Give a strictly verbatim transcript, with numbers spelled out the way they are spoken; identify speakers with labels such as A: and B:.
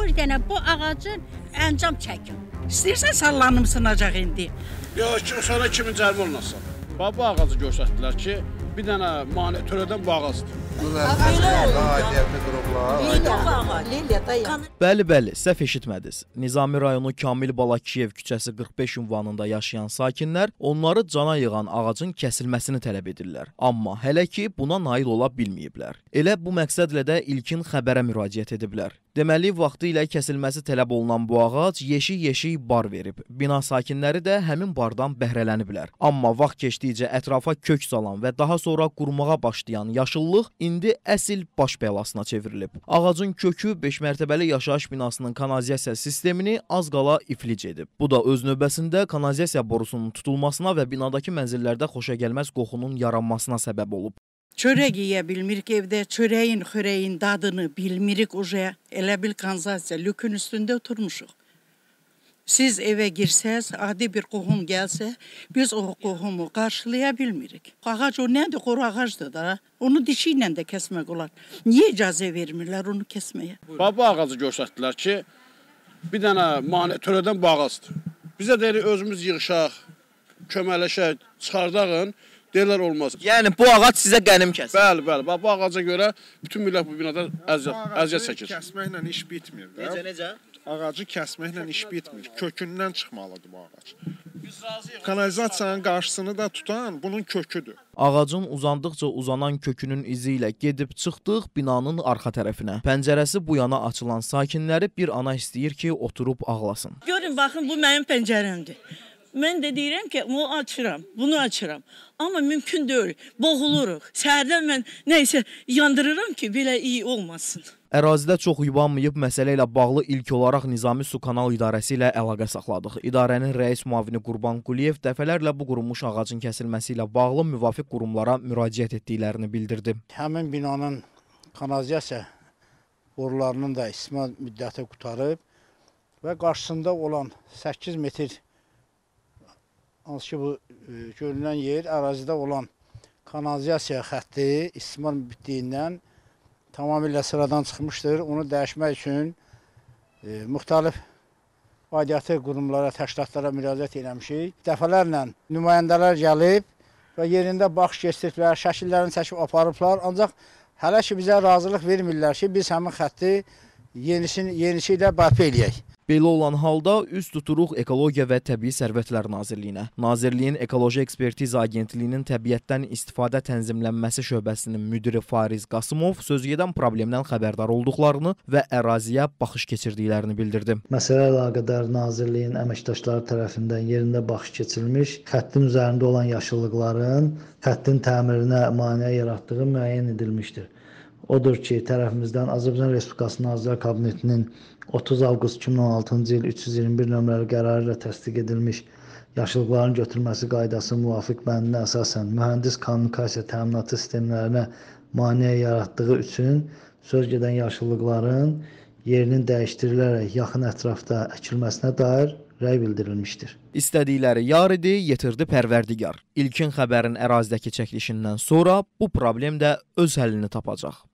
A: bir dənə bu ağacın əncam çəkin.
B: İstəyirsən sallanım sınacaq indi.
C: Yox, sonra kimin cəlb olmasın. Bu ağacı göstərdilər ki, bir dənə mane törədən bu ağacdır.
D: Bəli, bəli, səhv eşitmədiniz. Nizami rayonu Kamil Balakiyev küçəsi qırx beş ünvanında yaşayan sakinlər onları cana yığan ağacın kəsilməsini tələb edirlər. Amma hələ ki buna nail ola bilməyiblər. Elə bu məqsədlə də ilkin xəbərə müraciət ediblər. Deməli, vaxtı ilə kəsilməsi tələb olunan bu ağac yeşik-yeşik bar verib. Bina sakinləri də həmin bardan bəhrələniblər. Amma vaxt keçdikcə ətrafa kök salan və daha sonra qurmağa başlayan yaşıllıq indi əsl baş bəlasına çevrilib. Ağacın kökü beş mərtəbəli yaşayış binasının kanalizasiya sistemini az qala iflic edib. Bu da öz növbəsində kanalizasiya borusunun tutulmasına və binadakı mənzillərdə xoşagəlməz qoxunun yaranmasına səbəb olub.
B: Çörək yeyə bilmirik evdə, çörəyin, xörəyin dadını bilmirik uca. Elə bil kanalizasiya lükün üstündə oturmuşuq. Siz evə girsəz, adi bir qohum gəlsə, biz o qohumu qarşılaya bilmirik. Ağac o nədir? Qoru ağacdır da. Onu dişi ilə də kəsmək olar. Niyə icazə vermirlər onu kəsməyə?
C: Bu ağacı göstərdilər ki, bir dənə mane törədən bu ağacdır. Bizə deyirik, özümüz yığışaq, köməkləşək, çıxardağın. Deyirlər olmaz.
D: Yəni bu ağac sizə qənim kəsir.
C: Bəli, bəli. Bu ağaca görə bütün millət bu binada əziyyət çəkir.
E: Kəsməklə iş bitmir.
D: Necə, necə?
E: Ağacı kəsməklə iş bitmir. Kökündən çıxmalıdır bu ağac. Kanalizasiyanın qarşısını da tutan bunun köküdür.
D: Ağacın uzandıqca uzanan kökünün izi ilə gedib çıxdıq binanın arxa tərəfinə. Pəncərəsi bu yana açılan sakinləri bir ana istəyir ki, oturub ağlasın.
F: Görün, baxın, bu mənim pəncərəmdir. Mən də deyirəm ki, bunu açıram, bunu açıram. Amma mümkün deyil, boğuluruq. Səhərdən mən nəysə yandırıram ki, belə iyi olmasın.
D: Ərazidə çox yubanmayıb məsələ ilə bağlı ilk olaraq Nizami Su Kanal İdarəsi ilə əlaqə saxladıq. İdarənin rəis müavini Qurban Quliyev dəfələrlə bu qurulmuş ağacın kəsilməsi ilə bağlı müvafiq qurumlara müraciət etdiklərini bildirdi.
G: Həmin binanın kanalizasiya borularının da istismar müddəti qutarıb və qarşısında olan səkkiz metr hansı ki bu görünən yer ərazidə olan kanalizasiya xətti istismar bitdiyindən tamamilə sıradan çıxmışdır. Onu dəyişmək üçün e, müxtəlif aidiyyatı qurumlara, təşkilatlara müraciət eləmişik. Dəfələrlə nümayəndələr gəlib və yerində baxış keçiriblər, şəkillərini çəkib aparıblar. Ancaq hələ ki bizə razılıq vermirlər ki, biz həmin xətti yenisini, yenisi ilə bərpa eləyək.
D: Belə olan halda üz tuturuq Ekologiya və Təbii Sərvətlər Nazirliyinə. Nazirliyin Ekoloji Ekspertiza Agentliyinin təbiətdən istifadə tənzimlənməsi şöbəsinin müdiri Fariz Qasımov sözügedən problemdən xəbərdar olduqlarını və əraziyə baxış keçirdiklərini bildirdi.
H: Məsələ əlaqədar Nazirliyin əməkdaşları tərəfindən yerində baxış keçirilmiş, xəttin üzərində olan yaşıllıqların xəttin təmirinə maneə yaratdığı müəyyən edilmişdir. Odur ki, tərəfimizdən Azərbaycan Respublikası Nazirlər Kabinetinin otuz avqust iki min on altıncı il üç yüz iyirmi bir nömrəli qərarı ilə təsdiq edilmiş yaşıllıqların götürülməsi qaydası müvafiq bəndinə əsasən mühəndis kommunikasiya təminatı sistemlərinə maneə yaratdığı üçün sözgedən yaşıllıqların yerinin dəyişdirilərək yaxın ətrafda əkilməsinə dair rəy bildirilmişdir.
D: İstədikləri yar idi, yetirdi Pərverdigar. İlkin xəbərin ərazidəki çəkilişindən sonra bu problem də öz həllini tapacaq.